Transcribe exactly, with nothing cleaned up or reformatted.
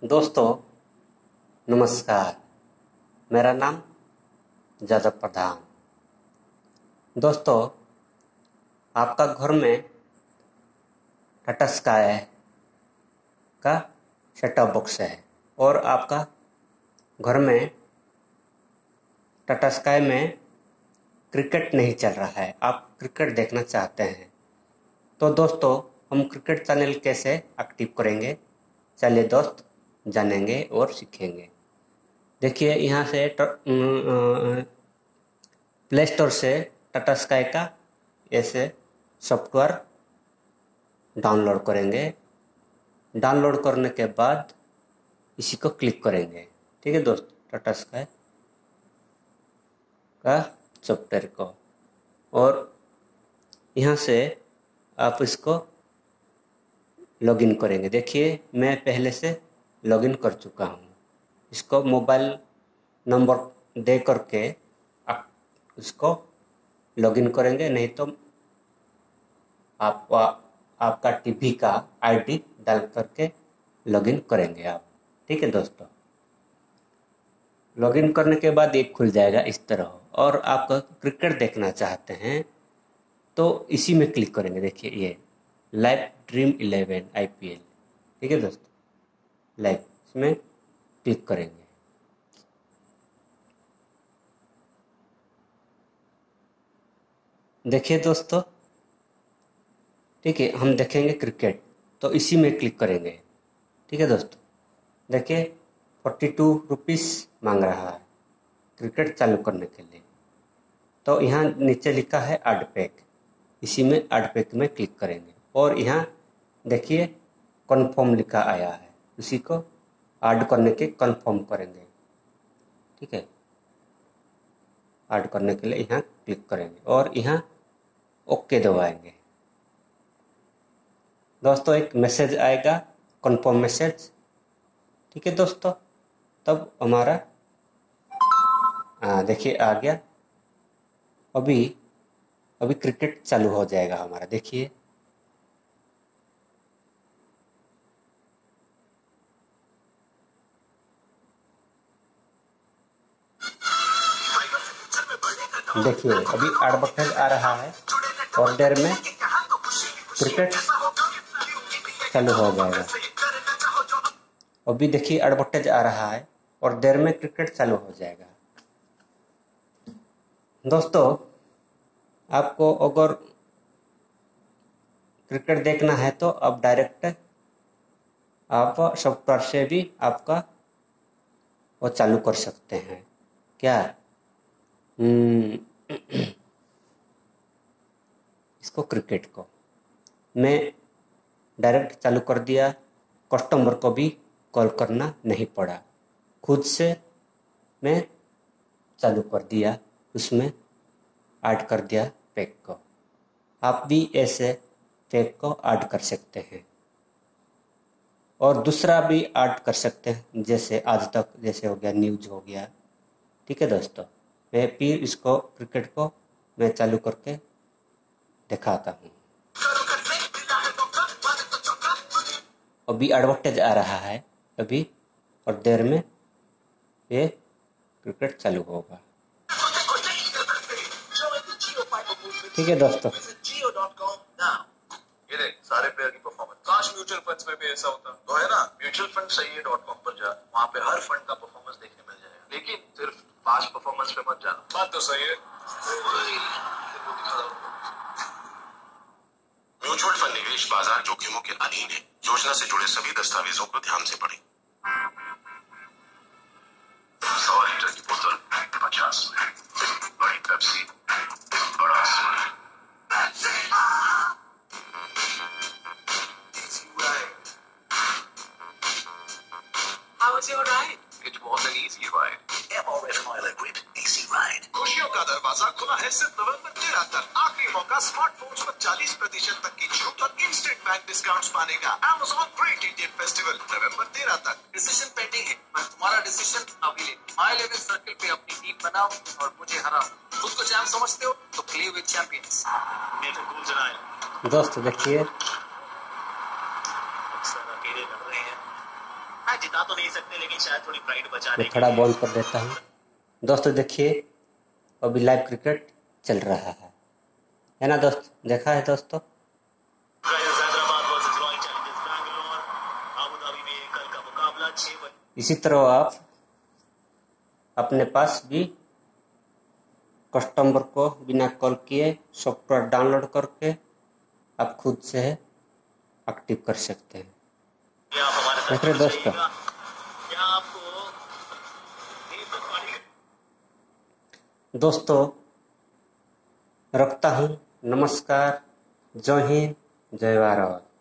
दोस्तों नमस्कार, मेरा नाम जादव प्रधान। दोस्तों, आपका घर में टाटा स्काई का सेटअप बॉक्स है और आपका घर में टाटा स्काई में क्रिकेट नहीं चल रहा है, आप क्रिकेट देखना चाहते हैं। तो दोस्तों, हम क्रिकेट चैनल कैसे एक्टिव करेंगे, चलिए दोस्त जानेंगे और सीखेंगे। देखिए, यहाँ से प्ले स्टोर से टाटा स्काई का ऐसे सॉफ्टवेयर डाउनलोड करेंगे। डाउनलोड करने के बाद इसी को क्लिक करेंगे। ठीक है दोस्त, टाटा स्काई का सॉफ्टवेयर को, और यहाँ से आप इसको लॉगिन करेंगे। देखिए, मैं पहले से लॉगिन कर चुका हूँ। इसको मोबाइल नंबर दे करके आप इसको लॉगिन करेंगे, नहीं तो आप आपका टीवी का आईडी डाल करके लॉगिन करेंगे आप। ठीक है दोस्तों, लॉगिन करने के बाद एक खुल जाएगा इस तरह, और आप क्रिकेट देखना चाहते हैं तो इसी में क्लिक करेंगे। देखिए, ये लाइव ड्रीम इलेवन आईपीएल। ठीक है दोस्तों, लाइव इसमें क्लिक करेंगे। देखिए दोस्तों, ठीक है, हम देखेंगे क्रिकेट तो इसी में क्लिक करेंगे। ठीक है दोस्तों, देखिए फोर्टी टू रुपीस मांग रहा है क्रिकेट चालू करने के लिए। तो यहाँ नीचे लिखा है ऐड पैक, इसी में ऐड पैक में क्लिक करेंगे और यहाँ देखिए कन्फर्म लिखा आया है, उसी को ऐड करने के कन्फर्म करेंगे। ठीक है, ऐड करने के लिए यहाँ क्लिक करेंगे और यहाँ ओके दबाएंगे। दोस्तों, एक मैसेज आएगा, कन्फर्म मैसेज। ठीक है दोस्तों, तब हमारा हाँ देखिए आ गया। अभी अभी क्रिकेट चालू हो जाएगा हमारा। देखिए, देखिए अभी एडवर्टाइज आ रहा है और देर में क्रिकेट चालू हो जाएगा। अभी देखिए एडवर्टाइज आ रहा है और देर में क्रिकेट चालू हो जाएगा। दोस्तों, आपको अगर क्रिकेट देखना है तो आप डायरेक्ट आप सॉफ्टवेयर से भी आपका वो चालू कर सकते हैं। क्या इसको क्रिकेट को मैं डायरेक्ट चालू कर दिया, कस्टमर को भी कॉल करना नहीं पड़ा, खुद से मैं चालू कर दिया, उसमें ऐड कर दिया पैक को। आप भी ऐसे पैक को ऐड कर सकते हैं और दूसरा भी ऐड कर सकते हैं, जैसे आज तक जैसे हो गया, न्यूज हो गया। ठीक है दोस्तों, मैं फिर इसको क्रिकेट को मैं चालू करके दिखाता हूँ। अभी एडवर्टाइज आ रहा है अभी, और देर में ये क्रिकेट चालू होगा। ठीक है दोस्तों, ये देख सारे प्लेयर की परफॉर्मेंस। काश म्यूचुअल फंड्स में भी ऐसा होता तो है ना। म्यूचुअल फंड सही है डॉट कॉम पर जा, वहाँ पे हर फंड का परफॉर्मेंस देखने मिल जाएगा, लेकिन सिर्फ पास्ट परफॉर्मेंस पे मत जाना। बात तो सही है। म्यूचुअल फंड निवेश बाजार जोखिमों के अधीन है। योजना से जुड़े सभी दस्तावेजों को ध्यान से पढ़ें। सौ लीटर की बोतल पचास में, बड़ी पेप्सी बड़ा smile. How was your ride? It was an easy ride. M R F Mile Grip Easy Ride. खुशियों का दरवाजा खुला है सिर्फ नवंबर तेरह तक। आखिरी मौका स्मार्टफोन्स पर चालीस प्रतिशत तक की छूट और इंस्टेंट बैंक डिस्काउंट्स पाने का। Amazon Great Indian Festival नवंबर तेरह तक। डिसीजन पेंडिंग है, पर तुम्हारा डिसीजन अभी ले। माई इलेवन सर्किल पे अपनी टीम बनाओ और मुझे हराओ। खुद को चैंप समझते हो तो प्ले विद चैंपियंस। दोस्त देखिए अक्सर अकेले लड़ रहे हैं, मैं जिता तो नहीं सकते, लेकिन शायद थोड़ी प्राइड बचाने मैं थोड़ा बंद कर देता हूँ। दोस्तों देखिए, अभी लाइव क्रिकेट चल रहा है है ना दोस्त, देखा है दोस्तों। Hyderabad versus royal challengers Bangalore, Abu Dhabi में कल का मुकाबला छह बजे। इसी तरह आप अपने पास भी कस्टमर को बिना कॉल किए सॉफ्टवेयर डाउनलोड करके आप खुद से एक्टिव कर सकते हैं। आप हमारे साथ देख रहे दोस्तों, क्या आपको दोस्तों रखता हूँ, नमस्कार, जय हिंद, जय भारत।